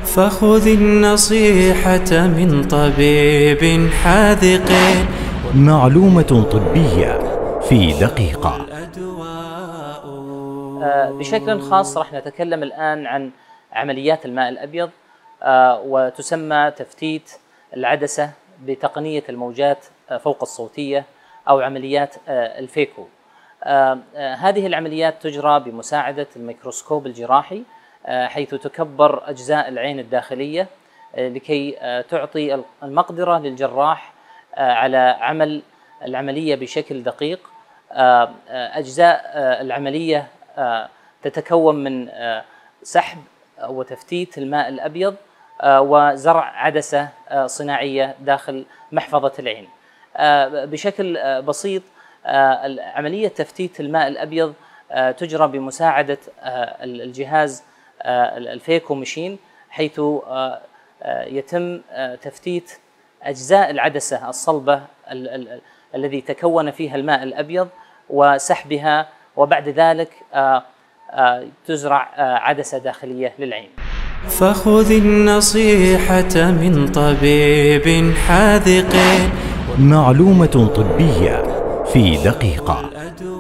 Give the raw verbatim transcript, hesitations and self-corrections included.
فخذ النصيحة من طبيب حاذق. معلومة طبية في دقيقة. بشكل خاص راح نتكلم الآن عن عمليات الماء الأبيض، وتسمى تفتيت العدسة بتقنية الموجات فوق الصوتية أو عمليات الفيكو. هذه العمليات تجرى بمساعدة الميكروسكوب الجراحي، حيث تكبر أجزاء العين الداخلية لكي تعطي المقدرة للجراح على عمل العملية بشكل دقيق. أجزاء العملية تتكون من سحب وتفتيت الماء الأبيض وزرع عدسة صناعية داخل محفظة العين. بشكل بسيط، عملية تفتيت الماء الأبيض تجرى بمساعدة الجهاز الفيكو ماشين، حيث يتم تفتيت أجزاء العدسة الصلبة الذي تكون فيها الماء الأبيض وسحبها، وبعد ذلك تزرع عدسة داخلية للعين. فخذ النصيحة من طبيب حاذق. معلومة طبية في دقيقة.